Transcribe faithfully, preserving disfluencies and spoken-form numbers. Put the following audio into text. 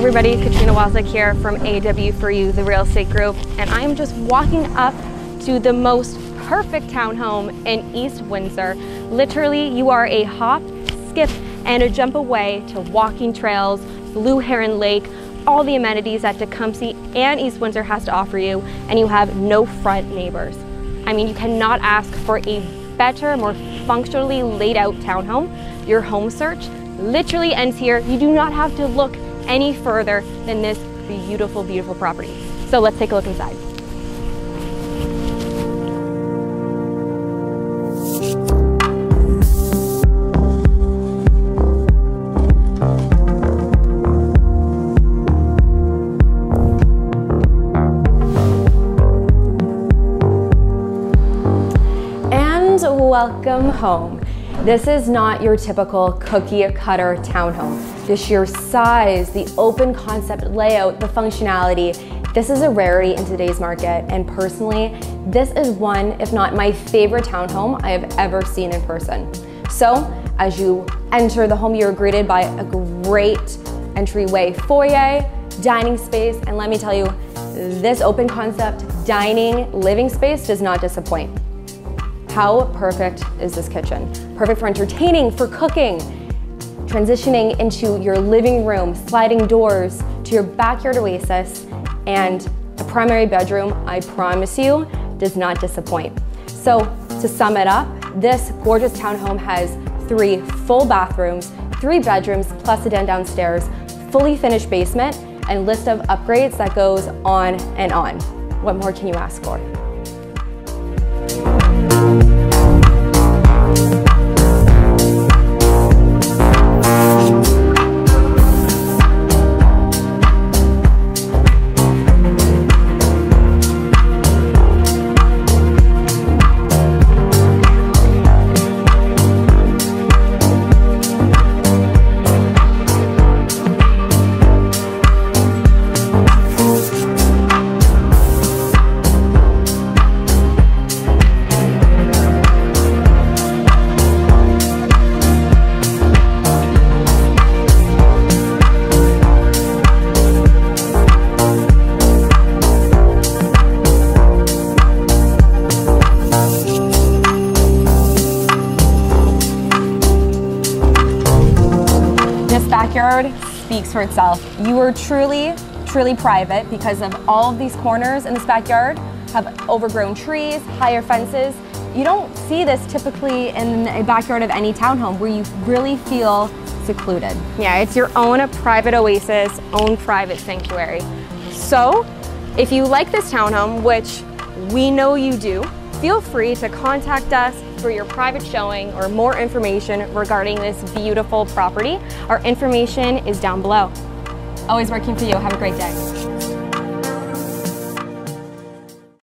everybody, Katrina Walczyk here from A W for You, the real estate group, and I am just walking up to the most perfect townhome in East Windsor. Literally, you are a hop, skip, and a jump away to walking trails, Blue Heron Lake, all the amenities that Tecumseh and East Windsor has to offer you, and you have no front neighbors. I mean, you cannot ask for a better, more functionally laid out townhome. Your home search literally ends here. You do not have to look any further than this beautiful, beautiful property. So let's take a look inside. And welcome home. This is not your typical cookie cutter townhome. The sheer size, the open concept layout, the functionality, this is a rarity in today's market. And personally, this is one, if not my favorite townhome I have ever seen in person. So as you enter the home, you're greeted by a great entryway foyer, dining space, and let me tell you, this open concept dining living space does not disappoint. How perfect is this kitchen? Perfect for entertaining, for cooking, transitioning into your living room, sliding doors to your backyard oasis, and a primary bedroom, I promise you, does not disappoint. So to sum it up, this gorgeous townhome has three full bathrooms, three bedrooms, plus a den downstairs, fully finished basement, and a list of upgrades that goes on and on. What more can you ask for? This backyard speaks for itself. You are truly, truly private because of all of these corners in this backyard have overgrown trees, higher fences. You don't see this typically in a backyard of any townhome where you really feel secluded. Yeah, it's your own private oasis, own private sanctuary. So if you like this townhome, which we know you do, feel free to contact us for your private showing or more information regarding this beautiful property. Our information is down below. Always working for you. Have a great day.